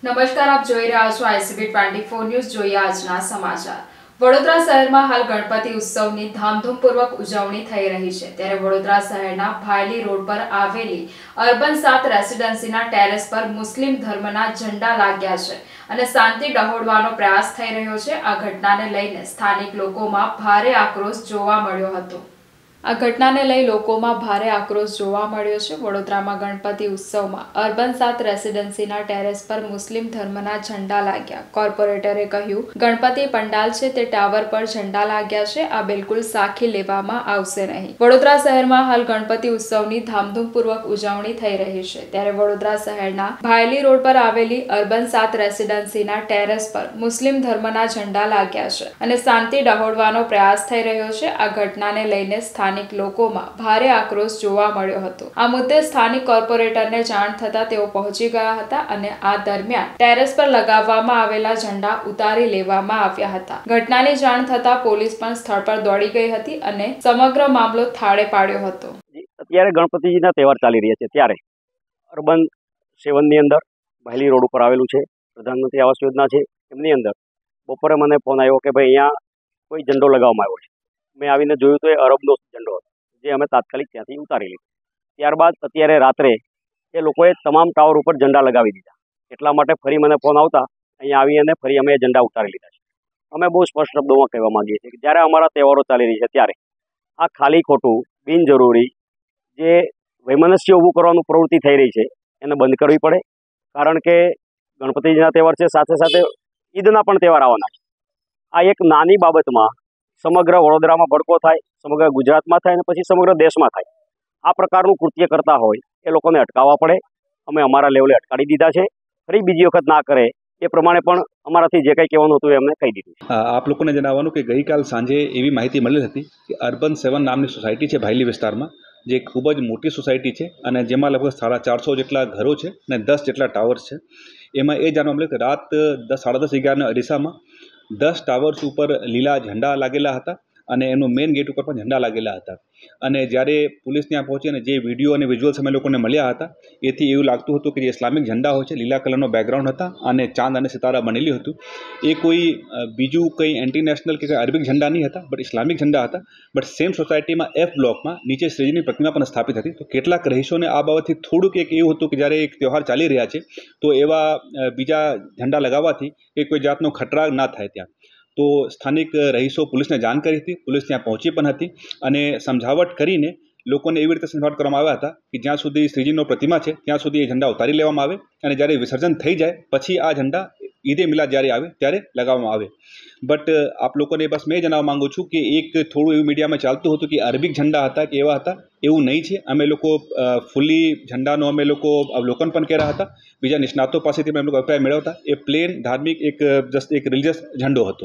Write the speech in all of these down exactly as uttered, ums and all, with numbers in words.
નમસ્કાર, આપ જોઈ રહ્યા છો આઈસીબી ટ્વેન્ટી ફોર ન્યૂઝ। જોઈએ આજના સમાચાર। વડોદરા શહેરમાં હાલ ગણપતિ ઉત્સવની ધામધૂમપૂર્વક ઉજવણી થઈ રહી છે, ત્યારે વડોદરા શહેરના ભાયલી રોડ પર આવેલી અર્બન સાત રેસિડેન્સીના ટેરેસ પર મુસ્લિમ ધર્મના ઝંડા લાગ્યા છે અને શાંતિ ડહોળવાનો પ્રયાસ થઈ રહ્યો છે। આ ઘટનાને લઈને સ્થાનિક લોકોમાં ભારે આક્રોશ જોવા મળ્યો હતો। આ ઘટનાને લઈ લોકોમાં ભારે આક્રોશ જોવા મળ્યો છે। વડોદરામાં ગણપતિ ઉત્સવમાં અર્બન સાત રેસિડેન્સીના ટેરેસ પર મુસ્લિમ ધર્મના ઝંડા લાગ્યા। કોર્પોરેટરે કહ્યું, ગણપતિ પંડાલ છે તે ટાવર પર ઝંડા લાગ્યા છે, આ બિલકુલ સાખી લેવામાં આવશે નહીં। વડોદરા શહેરમાં હાલ ગણપતિ ઉત્સવની ધામધૂમપૂર્વક ઉજવણી થઈ રહી છે, ત્યારે વડોદરા શહેરના ભાયલી રોડ પર આવેલી અર્બન સાત રેસિડેન્સીના ટેરેસ પર મુસ્લિમ ધર્મના ઝંડા લાગ્યા છે અને શાંતિ ડહોળવાનો પ્રયાસ થઈ રહ્યો છે। આ ઘટનાને લઈને સ્થાનિક લોકોમાં ભારે આક્રોશ જોવા મળ્યો હતો। આ મુદ્દે સ્થાનિક કોર્પોરેટરને જાણ થતા તેઓ પહોંચી ગયા હતા અને આ દરમિયાન ટેરેસ પર લગાવવામાં આવેલા ઝંડા ઉતારી લેવામાં આવ્યા હતા। ઘટનાની જાણ થતા પોલીસ પણ સ્થળ પર દોડી ગઈ હતી અને સમગ્ર મામલો થાળે પાડ્યો હતો। અત્યારે ગણપતિજીના તહેવાર ચાલી રહ્યા છે, ત્યારે અર્બન સેવનની અંદર ભાયલી રોડ ઉપર આવેલું છે પ્રધાનમંત્રી આવાસ યોજના છે, એમની અંદર બપોરે મને ફોન આવ્યો કે ભાઈ અહીંયા કોઈ ઝંડો લગાવવામાં આવ્યો છે। મેં આવીને જોયું તો એ અરબનો ઝંડો હતો, જે અમે તાત્કાલિક ત્યાંથી ઉતારી લીધો। ત્યારબાદ અત્યારે રાત્રે એ લોકોએ તમામ ટાવર ઉપર ઝંડા લગાવી દીધા, એટલા માટે ફરી મને ફોન આવતા અહીંયા આવી અને ફરી અમે એ ઝંડા ઉતારી લીધા છે। અમે બહુ સ્પષ્ટ શબ્દોમાં કહેવા માંગીએ છીએ કે જ્યારે અમારા તહેવારો ચાલી રહી છે, ત્યારે આ ખાલી ખોટું બિનજરૂરી જે વૈમનસ્ય ઊભું કરવાનું પ્રવૃત્તિ થઈ રહી છે એને બંધ કરવી પડે, કારણ કે ગણપતિજીના તહેવાર છે, સાથે સાથે ઈદના પણ તહેવાર આવવાના છે। આ એક નાની બાબતમાં સમગ્ર વડોદરામાં ભડકો થાય, સમગ્ર ગુજરાતમાં થાય અને પછી સમગ્ર દેશમાં થાય। આ પ્રકારનું કૃત્ય કરતા હોય એ લોકોને અટકાવવા પડે। અમે અમારા લેવલે અટકાવી દીધા છે, ફરી બીજી વખત ના કરે એ પ્રમાણે પણ અમારાથી જે કંઈ કહેવાનું હતું એમને કહી દીધું છે। આપ લોકોને જણાવવાનું કે ગઈકાલ સાંજે એવી માહિતી મળી હતી કે અર્બન સેવન નામની સોસાયટી છે ભાયલી વિસ્તારમાં, જે ખૂબ જ મોટી સોસાયટી છે અને જેમાં લગભગ સાડા ચારસો જેટલા ઘરો છે અને દસ જેટલા ટાવર્સ છે। એમાં એ જાણવા મળ્યું કે રાત દસ સાડા દસ અગિયારના અરીસામાં દસ ટાવર્સ ઉપર લીલા ઝંડા લાગેલા હતા અને એનું મેઇન ગેટ ઉપર પણ ઝંડા લાગેલા હતા। અને જ્યારે પોલીસ ત્યાં પહોંચી અને જે વિડીયો અને વિઝ્યુઅલ્સ અમે લોકોને મળ્યા હતા, એથી એવું લાગતું હતું કે જે ઇસ્લામિક ઝંડા હોય છે, લીલા કલરનો બેકગ્રાઉન્ડ હતા અને ચાંદ અને સિતારા બનેલી હતું। એ કોઈ બીજું કંઈ એન્ટી નેશનલ કે કંઈ અરબિક ઝંડા નહીં હતા, બટ ઇસ્લામિક ઝંડા હતા। બટ સેમ સોસાયટીમાં એફ બ્લોકમાં નીચે શ્રીજીની પ્રતિમા પણ સ્થાપિત હતી। તો કેટલાક રહીશોને આ બાબતથી થોડુંક એક એવું હતું કે જ્યારે એક તહેવાર ચાલી રહ્યા છે તો એવા બીજા ઝંડા લગાવવાથી કે કોઈ જાતનો ખતરા ના થાય ત્યાં। તો સ્થાનિક રહીશો પોલીસને જાણ કરી હતી, પોલીસ ત્યાં પહોંચી પણ હતી અને સમજાવટ કરીને લોકોને એવી રીતે સમજાવટ કરવામાં આવ્યા હતા કે જ્યાં સુધી શ્રીજીનો પ્રતિમા છે ત્યાં સુધી એ ઝંડા ઉતારી લેવામાં આવે અને જ્યારે વિસર્જન થઈ જાય પછી આ ઝંડા ઈદે મિલાદ જ્યારે આવે ત્યારે લગાવવામાં આવે। બટ આપ લોકોને બસ મેં જણાવવા માગું છું કે એક થોડું એવું મીડિયામાં ચાલતું હતું કે અરબિક ઝંડા હતા કે એવા હતા, એવું નહીં છે। અમે લોકો ફૂલી ઝંડાનો અમે લોકો અવલોકન પણ કર્યા હતા, બીજા નિષ્ણાતો પાસેથી પણ અમે લોકો અભિપ્રાય મેળવતા। એ પ્લેન ધાર્મિક એક જસ્ટ એક રિલિજિયસ ઝંડો હતો।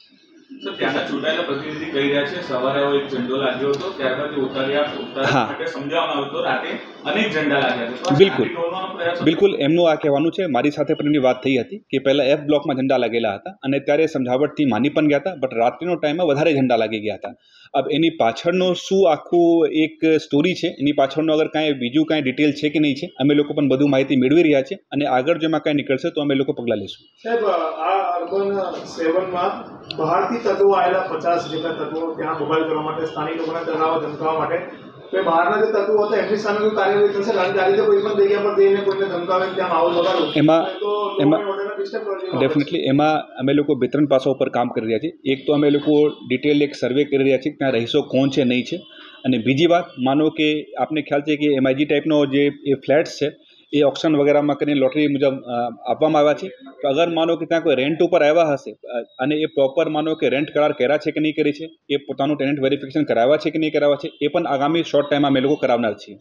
સર, ત્યાંના ચૂંટાયેલા પ્રતિનિધિ કહી રહ્યા છે સવારે એક ઝંડો લાગ્યો હતો, ત્યારબાદ ઉતાર્યા ઉતારવા માટે સમજાવવામાં આવ્યું હતું, રાતે અનેક ઝંડા લાગ્યા હતા। બિલકુલ બિલકુલ એમનું આ કહેવાનું છે। મારી સાથે પણ એની વાત થઈ હતી કે પહેલાં એફ બ્લોકમાં ઝંડા લાગેલા હતા અને ત્યારે સમજાવટથી માની પણ ગયા હતા, બટ રાત્રિનો ટાઈમમાં વધારે ઝંડા લાગી ગયા હતા। अब એની પાછળનો શું આખું એક સ્ટોરી છે, એની પાછળનો અગર કાંઈ બીજું કાંઈ ડિટેલ છે કે નહીં છે, અમે લોકો પણ બધું માહિતી મેળવી રહ્યા છે અને આગળ જો એમાં કાંઈ નીકળશે તો અમે લોકો પગલાં લઈશું। સાહેબ, આ અર્બન સેવનમાં બહારથી તત્વો આવેલા પચાસ જેટલા તત્વો ત્યાં મોબાઈલ કરવા માટે, સ્થાનિક લોકોને ડરાવવા ધમકાવવા માટે, તો બહારના જે તત્વો હતા એમની સામે કોઈ કાર્યવાહી થશે? કારણ કે આ રીતે કોઈ પણ જગ્યા પર જઈને કોઈને ધમકાવે ત્યાં માહોલ બગાડો એમાં તો એમાં ડેફિનેટલી એમાં અમે લોકો બે ત્રણ પાસાઓ પર કામ કરી રહ્યા છીએ। એક તો અમે લોકો ડિટેલ એક સર્વે કરી રહ્યા છીએ કે ત્યાં રહીશો કોણ છે, નહીં છે, અને બીજી વાત, માનો કે આપને ખ્યાલ છે કે એમઆઈજી ટાઈપનો જે એ ફ્લેટ્સ છે એ ઓક્શન વગેરેમાં કરીને લોટરી મુજબ આપવામાં આવ્યા છે। તો અગર માનો કે ત્યાં કોઈ રેન્ટ ઉપર આવ્યા હશે અને એ પ્રોપર માનો કે રેન્ટ કરાર કર્યા છે કે નહીં કરી છે, એ પોતાનું ટેનન્ટ વેરિફિકેશન કરાવ્યા છે કે નહીં કરાવ્યા છે, એ પણ આગામી શોર્ટ ટાઈમમાં અમે લોકો કરાવનાર છીએ।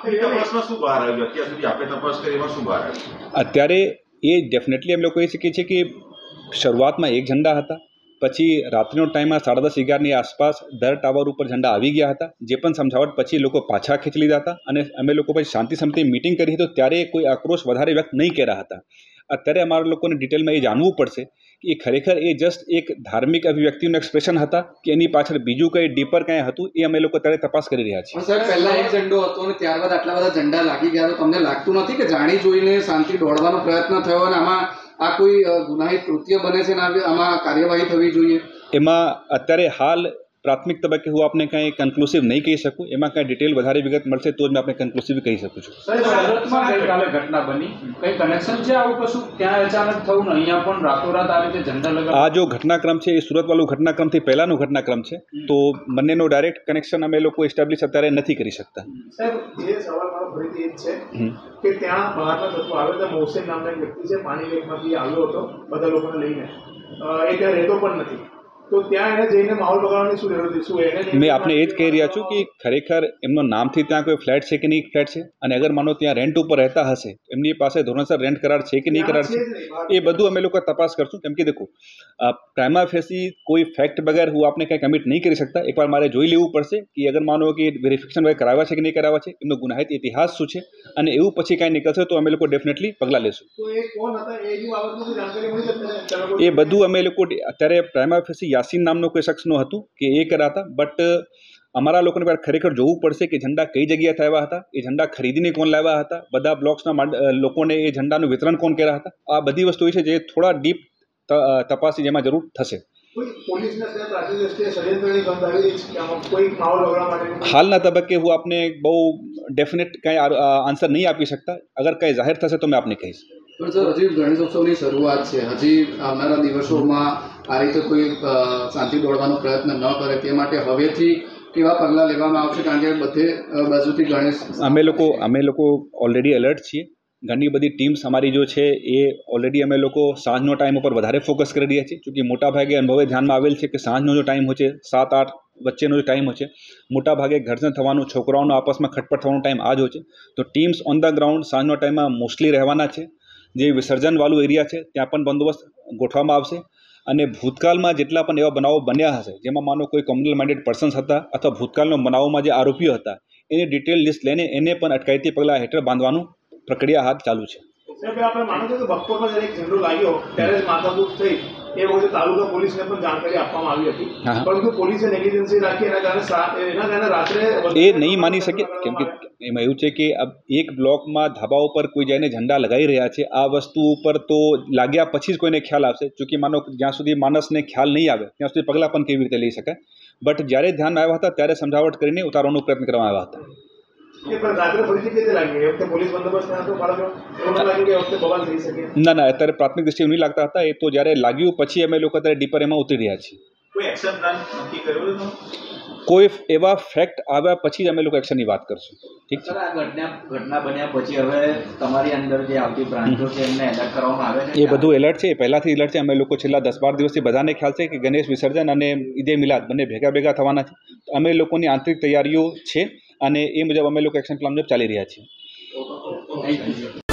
અત્યારે એ ડેફિનેટલી અમે લોકો કહી શકીએ છીએ કે શરૂઆતમાં એક ઝંડા હતા, પછી રાત્રિનો ટાઈમમાં સાડા દસ અગિયારની આસપાસ દર ટાવર ઉપર ઝંડા આવી ગયા હતા, જે પણ સમજાવટ પછી લોકો પાછા ખેંચી લીધા હતા અને અમે લોકો પછી શાંતિ સમિતિ મિટિંગ કરી તો ત્યારે કોઈ આક્રોશ વધારે વ્યક્ત નહીં કર્યા હતા। અત્યારે અમારા લોકોને ડિટેલમાં એ જાણવું પડશે કે એ ખરેખર એ જસ્ટ એક ધાર્મિક અભિવ્યક્તિનું એક્સપ્રેશન હતા કે એની પાછળ બીજું કંઈ ડીપર કંઈ હતું, એ અમે લોકો અત્યારે તપાસ કરી રહ્યા છીએ। સર, પહેલા એક ઝંડો હતો અને ત્યારબાદ આટલા બધા ઝંડા લાગી ગયા તો તમને લાગતું નથી કે જાણી જોઈને શાંતિ દોડવાનો પ્રયત્ન થયો અને આમાં આ કોઈ અ, ગુનાહિત કૃત્ય બને છે ને આ- આમાં કાર્યવાહી થવી જોઈએ? એમાં અત્યારે હાલ પ્રાથમિક તબક્કે હું આપને કાંઈ કન્ક્લુસિવ નહીં કહી શકું. એમાં કાંઈ ડિટેલ વધારે વિગત મળશે તો જ મેં આપણે કન્ક્લુસિવ કહી શકું છું. સુરતમાં ગઈકાલે ઘટના બની, કઈ કનેક્શન છે આવું કશું? ત્યાં અચાનક થયું ને અહીંયા પણ રાતોરાત આ રીતે ઝંડા લગાવ. આ જો ઘટનાક્રમ છે એ સુરતવાળું ઘટનાક્રમથી પહેલાંનો ઘટનાક્રમ છે, તો બંનેનો ડાયરેક્ટ કનેક્શન અમે લોકો એસ્ટાબ્લિશ અત્યારે નથી કરી શકતા. સાહેબ, જે સવાલ મારો ફરીથી એ જ છે હમ. કે ત્યાં બહારના તત્વો આવે તો મોહસેન નામના એક વ્યક્તિ છે, પાણી લેકમાંથી આવ્યો હતો બધા લોકોને લઈને, અ, એ ત્યાં રહેતો પણ નથી, તો ત્યાં એને જઈને માહોલ બગાડવાની શું જરૂર હતી? શું એને મેં આપને એ જ કહી રહ્યા છું કે ખરેખર એમનો નામથી ત્યાં કોઈ ફ્લેટ છે કે નહીં ફ્લેટ છે, અને અગર માનો ત્યાં રેન્ટ ઉપર રહેતા હશે, એમની પાસે ધોરણસર રેન્ટ કરાર છે કે નહીં કરાર છે, એ બધું અમે લોકો તપાસ કરશું. કેમ કે દેખો, પ્રાઇમા ફેસી કોઈ ફેક્ટ વગર હું આપને કંઈ કમિટ નહીં કરી શકતા. એકવાર મારે જોઈ લેવું પડશે કે અગર માનો કે વેરિફિકેશન વગર કરાવ્યા છે કે નહીં કરાવ્યા છે, એમનો ગુનાહિત ઇતિહાસ શું છે, અને એવું પછી કાંઈ નીકળશે તો અમે લોકો ડેફિનેટલી પગલાં લેશું. તો એ કોણ હતા એની બાબતમાં કોઈ જાણકારી મળી શકશે? એ બધું અમે લોકો અત્યારે પ્રાઇમા ફેસી યાસીન નામનો કોઈ શખ્સનો હતું કે એ કર્યા હતા, બટ અમારા લોકોને ખરેખર જોવું પડશે કે ઝંડા કઈ જગ્યાએ આવ્યા હતા, એ ઝંડા ખરીદીને કોણ લાવ્યા હતા, બધા બ્લોક્સના માંડ- લોકોને એ ઝંડાનું વિતરણ કોણ કર્યા હતા. આ બધી વસ્તુ છે જે થોડા ડીપ તપાસ જેમાં જરૂર થશે. કોઈ પોલીસને અત્યારે પ્રાથમિક દ્રષ્ટિએ ષડયંત્રની ગંધ આવી રહી છે કે આમાં કોઈ માહોલ બગાડવા માટે? હાલના તબક્કે હું આપને બહુ ડેફિનેટ કાંઈ આન્સર નહીં આપી શકતા. અગર કાંઈ જાહેર થશે તો મેં આપને કહીશ. પણ સર, હજી ગણેશોત્સવની શરૂઆત છે, હજી આવનારા દિવસોમાં આ રીતે કોઈ અ, શાંતિ દોડવાનો પ્રયત્ન ન કરે તે માટે હવેથી કેવા પગલાં લેવામાં આવશે? કારણ કે બધે અ, બાજુથી ગણેશ અમે લોકો અમે લોકો ઓલરેડી એલર્ટ છીએ. ઘણી બધી ટીમ્સ અમારી જો છે એ ઓલરેડી અમે લોકો સાંજનો ટાઈમ ઉપર વધારે ફોકસ કરી રહ્યા છીએ. ચૂંકि મોટાભાગે અનુભવે ધ્યાનમાં આવેલ છે કે સાંજનો જો ટાઈમ હોય છે, સાત આઠ વચ્ચેનો જે ટાઈમ હોય છે, મોટાભાગે ઘર્ષણ થવાનું, છોકરાઓનો આપસમાં ખટપટ થવાનો ટાઈમ આ જ હોય છે. તો ટીમ્સ ઓન ધ ગ્રાઉન્ડ સાંજનો ટાઈમમાં મોસ્ટલી રહેવાના છે. જે વિસર્જનવાળું એરિયા છે ત્યાં પણ બંદોબસ્ત ગોઠવવામાં આવશે. અને ભૂતકાળમાં જેટલા પણ એવા બનાવો બન્યા હશે, જેમાં માનો કોઈ કોમ્યુનલ માઇન્ડેડ પર્સન્સ હતા અથવા ભૂતકાળના બનાવોમાં જે આરોપીઓ હતા, એની ડિટેલ લિસ્ટ લઈને એને પણ અટકાયતી પગલાં હેઠળ બાંધવાનું પ્રક્રિયા હાથ ચાલુ છે. સાહેબ, આપણે માનો છો કે બપોરમાં જ્યારે એક ઝંડો લાગ્યો ત્યારે જ માથાકૂટ થઈ, એ વખતે તાલુકા પોલીસને પણ જાણકારી આપવામાં આવી હતી, હા. પરંતુ પોલીસે નેગ્લિજન્સી રાખી, એના કારણે સા- એના કારણે રાત્રે એ નહીં માની શકે. કેમ કે એમાં એવું છે કે અબ એક બ્લોકમાં ધાબા ઉપર કોઈ જઈને ઝંડા લગાવી રહ્યા છે, આ વસ્તુ ઉપર તો લાગ્યા પછી જ કોઈને ખ્યાલ આવશે. ચૂંકि માનો જ્યાં સુધી માણસને ખ્યાલ નહીં આવે ત્યાં સુધી પગલાં પણ કેવી રીતે લઈ શકાય. બટ જ્યારે ધ્યાન આવ્યા હતા ત્યારે સમજાવટ કરીને ઉતારવાનો પ્રયત્ન કરવામાં આવ્યા હતા. એ પણ રાત્રે ફરીથી કેવી રીતે લાગી? એ વખતે પોલીસ બંદોબસ્ત હતો બાળકો, એવું ન લાગ્યું કે એ વખતે બવાલ થઈ શકે? ના ના અત્યારે પ્રાથમિક દ્રષ્ટિએ નહીં લાગતા હતા. એ તો જ્યારે લાગ્યું પછી અમે લોકો અત્યારે ડીપર એમાં ઉતરી રહ્યા છીએ. કોઈ એક્શન પ્લાન નક્કી કર્યો હતો? કોઈ એવા ફેક્ટ આવ્યા પછી જ અમે લોકો એક્શનની વાત કરશું. ઠીક છે. સર, આ ઘટના ઘટના બન્યા પછી હવે તમારી અંદર જે આવતી બ્રાન્ચો છે એમને એલર્ટ કરવામાં આવે છે? એ બધું એલર્ટ છે, એ પહેલાંથી એલર્ટ છે. અમે લોકો છેલ્લા દસ બાર દિવસથી બધાને ખ્યાલ છે કે ગણેશ વિસર્જન અને ઈદે મિલાદ બંને ભેગા ભેગા થવાના છે. અમે લોકોની આંતરિક તૈયારીઓ છે અને એ મુજબ અમે લોકો એક્શન પ્લાન મુજબ ચાલી રહ્યા છીએ. Thank you.